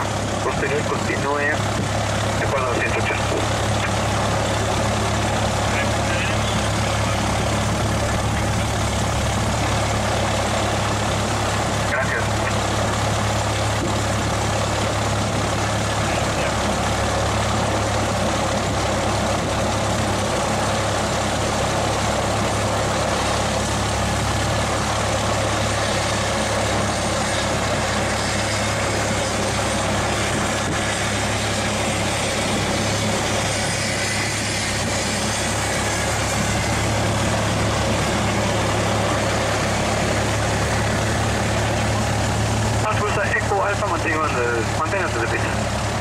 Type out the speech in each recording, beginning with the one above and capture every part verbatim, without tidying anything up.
Posterior continúe de acuerdo a ciento ochenta. Gracias. Eco Alfa, manténganse manténganse de pista.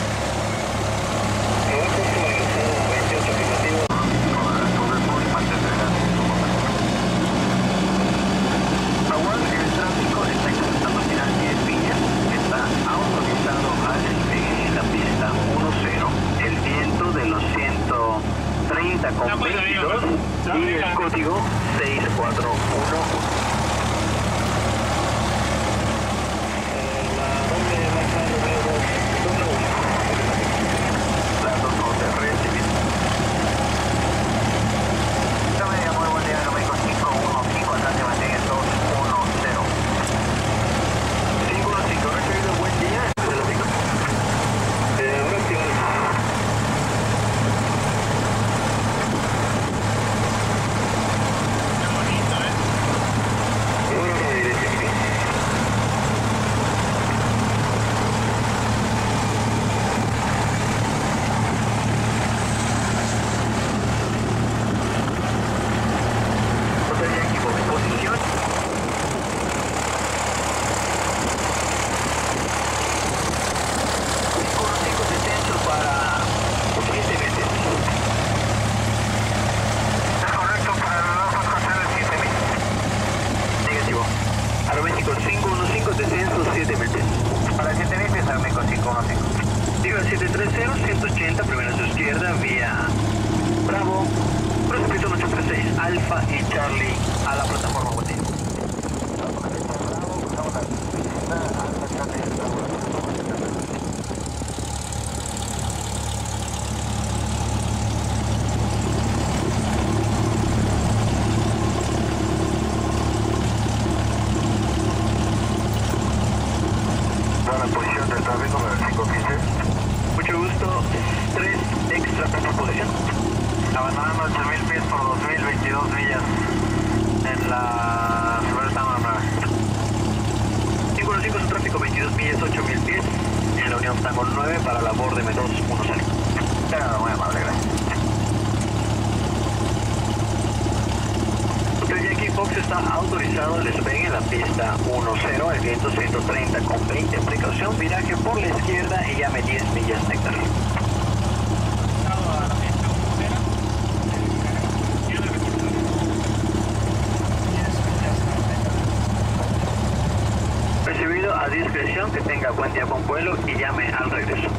Aguas, el tráfico está intentando girar diez millas, está autorizado al despegue en la pista uno cero, el viento de los ciento treinta con veintidós y el código seis cuatro uno uno. cinco uno cinco, descenso siete mil pies. Para siete mil pies, Aeroméxico cinco uno cinco. Digo siete tres cero, ciento ochenta, primero a su izquierda, vía Bravo, precipicio ocho tres seis, Alfa y Charlie a la plataforma botín. Posición del tráfico, cinco quince. Mucho gusto, tres extra por posición. Abandonando ocho mil pies por dos mil veintidós millas en la Suburban nueve. cinco uno cinco, su tráfico veintidós millas, ocho mil pies en la Unión Tango nueve para la borde M dos uno cero. Claro, muy amable, gracias. Hotel Yankee Fox está autorizado al despegue en la pista uno cero, el viento ciento treinta con veinte, precaución, viraje por la izquierda y llame diez millas néctar. Recibido a discreción, que tenga buen día con vuelo y llame al regreso.